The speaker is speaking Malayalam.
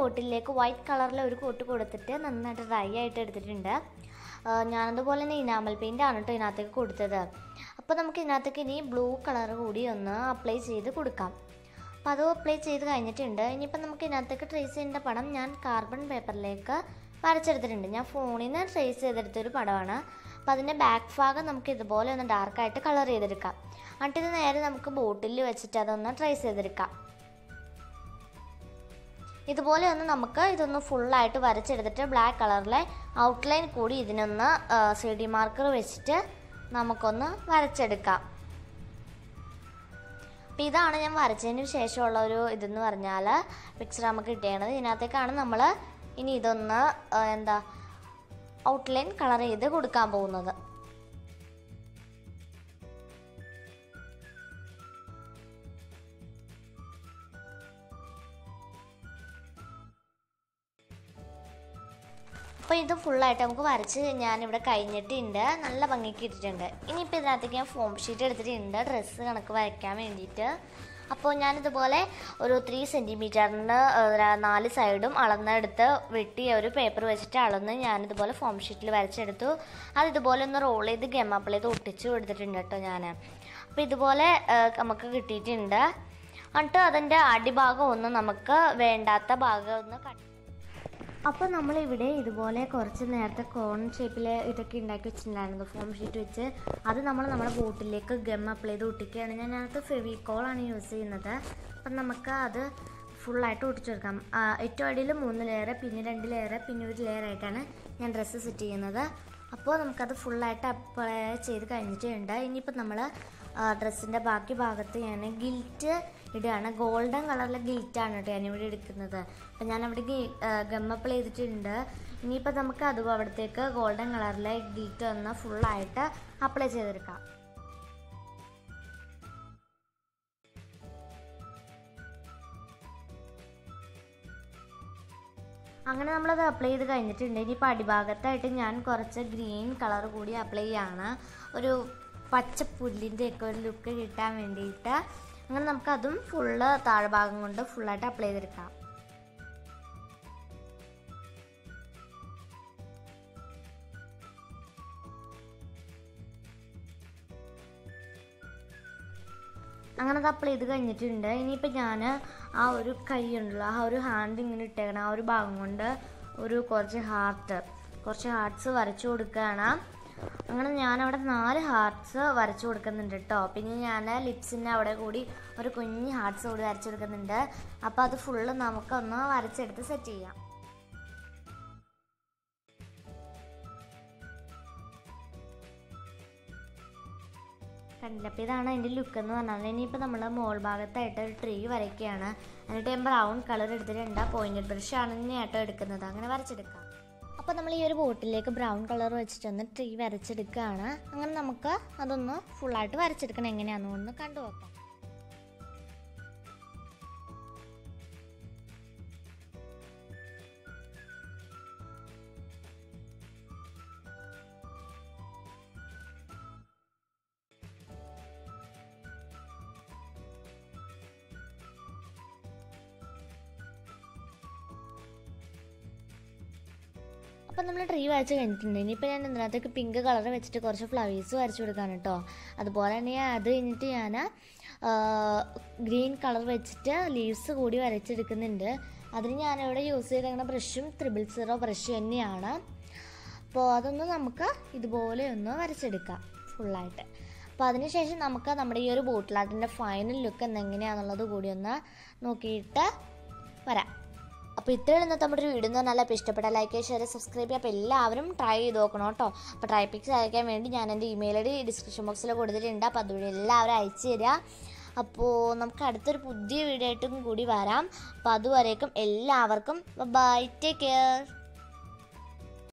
ബോട്ടിലേക്ക് വൈറ്റ് കളറിലെ ഒരു കോട്ട് കൊടുത്തിട്ട് നന്നായിട്ട് ഡ്രൈ ആയിട്ട് എടുത്തിട്ടുണ്ട്. ഞാനതുപോലെ തന്നെ ഇനാമൽ പെയിൻ്റ് ആണ് കേട്ടോ ഇതിനകത്തേക്ക് കൊടുത്തത്. അപ്പോൾ നമുക്ക് ഇതിനകത്തേക്ക് ഇനി ബ്ലൂ കളർ കൂടി ഒന്ന് അപ്ലൈ ചെയ്ത് കൊടുക്കാം. അപ്പോൾ അത് അപ്ലൈ ചെയ്ത് കഴിഞ്ഞിട്ടുണ്ട്. ഇനിയിപ്പോൾ നമുക്ക് ഇതിനകത്തേക്ക് ട്രേസ് ചെയ്യേണ്ട പടം ഞാൻ കാർബൺ പേപ്പറിലേക്ക് വരച്ചെടുത്തിട്ടുണ്ട്. ഞാൻ ഫോണിൽ നിന്ന് ട്രേസ് ചെയ്തെടുത്തൊരു പടമാണ്. അപ്പോൾ അതിൻ്റെ ബാക്ക് ഭാഗം നമുക്ക് ഇതുപോലെ ഒന്ന് ഡാർക്കായിട്ട് കളർ ചെയ്തെടുക്കാം. എന്നിട്ട് ഇത് നേരെ നമുക്ക് ബോട്ടിൽ വെച്ചിട്ട് അതൊന്ന് ട്രേസ് ചെയ്തെടുക്കാം. ഇതുപോലെ ഒന്ന് നമുക്ക് ഇതൊന്ന് ഫുള്ളായിട്ട് വരച്ചെടുത്തിട്ട് ബ്ലാക്ക് കളറിലെ ഔട്ട്ലൈൻ കൂടി ഇതിനൊന്ന് CD മാർക്കർ വെച്ചിട്ട് നമുക്കൊന്ന് വരച്ചെടുക്കാം. അപ്പോൾ ഇതാണ് ഞാൻ വരച്ചതിന് ശേഷമുള്ള ഒരു ഇതെന്ന് പറഞ്ഞാൽ പിക്ചർ നമുക്ക് കിട്ടിയത്. ഇതിനകത്തേക്കാണ് നമ്മൾ ഇനി ഇതൊന്ന് ഔട്ട്ലൈൻ കളർ ചെയ്ത് കൊടുക്കാൻ പോകുന്നത്. അപ്പോൾ ഇത് ഫുള്ളായിട്ട് നമുക്ക് വരച്ച് ഞാനിവിടെ കഴിഞ്ഞിട്ടുണ്ട്. നല്ല ഭംഗിക്ക് ഇട്ടിട്ടുണ്ട്. ഇനിയിപ്പോൾ ഇതിനകത്തേക്ക് ഞാൻ ഫോം ഷീറ്റ് എടുത്തിട്ടുണ്ട് ഡ്രസ്സ് കണക്ക് വരയ്ക്കാൻ വേണ്ടിയിട്ട്. അപ്പോൾ ഞാനിതുപോലെ ഒരു 3 സെൻറ്റിമീറ്ററിന് 4 സൈഡും അളന്നെടുത്ത് വെട്ടിയ ഒരു പേപ്പർ വെച്ചിട്ട് അളന്ന് ഞാനിതുപോലെ ഫോം ഷീറ്റിൽ വരച്ചെടുത്തു. അതിതുപോലെ ഒന്ന് റോൾ ചെയ്ത് ഗം അപ്ലൈ ചെയ്ത് ഒട്ടിച്ച് കൊടുത്തിട്ടുണ്ട് കേട്ടോ ഞാൻ. അപ്പോൾ ഇതുപോലെ നമുക്ക് കിട്ടിയിട്ടുണ്ട്. എന്നിട്ട് അതിൻ്റെ അടിഭാഗം ഒന്ന് നമുക്ക് വേണ്ടാത്ത ഭാഗം ഒന്ന് അപ്പോൾ നമ്മളിവിടെ ഇതുപോലെ കുറച്ച് നേരത്തെ കോൺ ഷേപ്പിൽ ഇതൊക്കെ ഉണ്ടാക്കി വെച്ചിട്ടുണ്ടായിരുന്നു ഫോം ഷീറ്റ് വെച്ച്. അത് നമ്മുടെ ബോട്ടിലേക്ക് ഗം അപ്ലൈ ചെയ്ത് ഒട്ടിക്കുകയാണ്. ഞാൻ അതിനകത്ത് ഫെവിക്കോളാണ് യൂസ് ചെയ്യുന്നത്. അപ്പം നമുക്ക് അത് ഫുള്ളായിട്ട് ഒട്ടിച്ചു കൊടുക്കാം. ഏറ്റവും അടിയിൽ 3 ലെയർ, പിന്നെ 2 ലെയർ, പിന്നെ 1 ലെയർ ആയിട്ടാണ് ഞാൻ ഡ്രസ്സ് സെറ്റ് ചെയ്യുന്നത്. അപ്പോൾ നമുക്കത് ഫുള്ളായിട്ട് അപ്ലൈ ചെയ്ത് കഴിഞ്ഞിട്ടുണ്ട്. ഇനിയിപ്പോൾ നമ്മൾ ഡ്രസ്സിൻ്റെ ബാക്കി ഭാഗത്ത് ഞാൻ ഗിൽറ്റ് ഇടുകയാണ്. ഗോൾഡൻ കളറിലെ ഗിൽറ്റാണ് കേട്ടോ ഞാനിവിടെ എടുക്കുന്നത്. അപ്പോൾ ഞാനവിടെ ഗം അപ്ലൈ ചെയ്തിട്ടുണ്ട്. ഇനിയിപ്പോൾ നമുക്ക് അതും അവിടത്തേക്ക് ഗോൾഡൻ കളറിലെ ഗിൽറ്റ് ഒന്ന് ഫുള്ളായിട്ട് അപ്ലൈ ചെയ്തെടുക്കാം. അങ്ങനെ നമ്മളത് അപ്ലൈ ചെയ്ത് കഴിഞ്ഞിട്ടുണ്ട്. ഇനിയിപ്പോൾ അടിഭാഗത്തായിട്ട് ഞാൻ കുറച്ച് ഗ്രീൻ കളർ കൂടി അപ്ലൈ ചെയ്യാണ്, ഒരു പച്ചപ്പുല്ലിൻ്റെയൊക്കെ ഒരു ലുക്ക് കിട്ടാൻ വേണ്ടിയിട്ട്. അങ്ങനെ നമുക്കതും ഫുള്ള് താഴ്ഭാഗം കൊണ്ട് ഫുള്ളായിട്ട് അപ്ലൈ ചെയ്തെടുക്കാം. അങ്ങനെ അത് അപ്ലൈ ചെയ്ത് കഴിഞ്ഞിട്ടുണ്ട്. ഇനിയിപ്പോൾ ഞാൻ ആ ഒരു കൈ ഉണ്ടല്ലോ, ആ ഒരു ഹാൻഡ് ഇങ്ങനെ ഇട്ടേക്കണം, ആ ഒരു ഭാഗം കൊണ്ട് കുറച്ച് ഹാർട്ട്സ് വരച്ചു കൊടുക്കുകയാണ്. അങ്ങനെ ഞാനവിടെ 4 ഹാർട്ട്സ് വരച്ചു കൊടുക്കുന്നുണ്ട് കേട്ടോ. പിന്നെ ഞാൻ ലിപ്സിൻ്റെ അവിടെ കൂടി ഒരു കുഞ്ഞ് ഹാർട്ട്സ് കൂടി വരച്ചു കൊടുക്കുന്നുണ്ട്. അപ്പോൾ അത് ഫുള്ള് നമുക്കൊന്ന് വരച്ചെടുത്ത് സെറ്റ് ചെയ്യാം. കണ്ടില്ല? അപ്പോൾ ഇതാണ് അതിൻ്റെ ലുക്ക് എന്ന് പറഞ്ഞാൽ. ഇനിയിപ്പോൾ നമ്മൾ മോൾ ഭാഗത്തായിട്ട് ഒരു ട്രീ വരയ്ക്കുകയാണ്. എന്നിട്ട് ഞാൻ ബ്രൗൺ കളർ എടുത്തിട്ടുണ്ട്. പോയിൻറ്റഡ് ബ്രഷാണ് കേട്ടോ എടുക്കുന്നത്. അങ്ങനെ വരച്ചെടുക്കാം. അപ്പോൾ നമ്മൾ ഈ ഒരു ബോട്ടിലേക്ക് ബ്രൗൺ കളർ വെച്ചിട്ടൊന്ന് ട്രീ വരച്ചെടുക്കുകയാണ്. അങ്ങനെ നമുക്ക് അതൊന്ന് ഫുള്ളായിട്ട് വരച്ചെടുക്കണം. എങ്ങനെയാണെന്ന് കണ്ടു നോക്കാം. അപ്പം നമ്മൾ ട്രീ വരച്ച് കഴിഞ്ഞിട്ടുണ്ട്. ഇനിയിപ്പോൾ ഞാൻ ഇതിനകത്തേക്ക് പിങ്ക് കളർ വെച്ചിട്ട് കുറച്ച് ഫ്ലവേഴ്സ് വരച്ച് കൊടുക്കുകയാണ് കേട്ടോ. അതുപോലെ തന്നെ അത് കഴിഞ്ഞിട്ട് ഞാൻ ഗ്രീൻ കളർ വെച്ചിട്ട് ലീവ്സ് കൂടി വരച്ചെടുക്കുന്നുണ്ട്. അതിന് ഞാനിവിടെ യൂസ് ചെയ്തേക്കുന്ന ബ്രഷും 000 ബ്രഷ് തന്നെയാണ്. അപ്പോൾ അതൊന്ന് നമുക്ക് ഇതുപോലെ ഒന്ന് വരച്ചെടുക്കാം ഫുള്ളായിട്ട്. അപ്പോൾ അതിനുശേഷം നമുക്ക് നമ്മുടെ ഈ ഒരു ബോട്ടിൽ അതിൻ്റെ ഫൈനൽ ലുക്ക് എങ്ങനെയാണെന്നുള്ളത് കൂടി ഒന്ന് നോക്കിയിട്ട് വരാം. അപ്പോൾ ഇത്രയും ഇന്നത്തെ നമ്മുടെ ഒരു വീഡിയോ എന്ന് പറഞ്ഞാൽ അപ്പോൾ ഇഷ്ടപ്പെട്ട ലൈക്ക്, ഷെയർ, സബ്സ്ക്രൈബ് ചെയ്യുക. അപ്പോൾ എല്ലാവരും ട്രൈ ചെയ്ത് നോക്കണം കേട്ടോ. അപ്പോൾ ട്രൈ പിക്സ് അയക്കാൻ വേണ്ടി ഞാൻ എൻ്റെ ഇമെയിൽ ID ഡിസ്ക്രിപ്ഷൻ ബോക്സിൽ കൊടുത്തിട്ടുണ്ട്. അപ്പോൾ അതുവഴി എല്ലാവരും അയച്ചു തരിക. അപ്പോൾ നമുക്ക് അടുത്തൊരു പുതിയ വീഡിയോ ആയിട്ടും കൂടി വരാം. അപ്പോൾ അതുവരേക്കും എല്ലാവർക്കും ബൈ, ടേക്ക് കെയർ.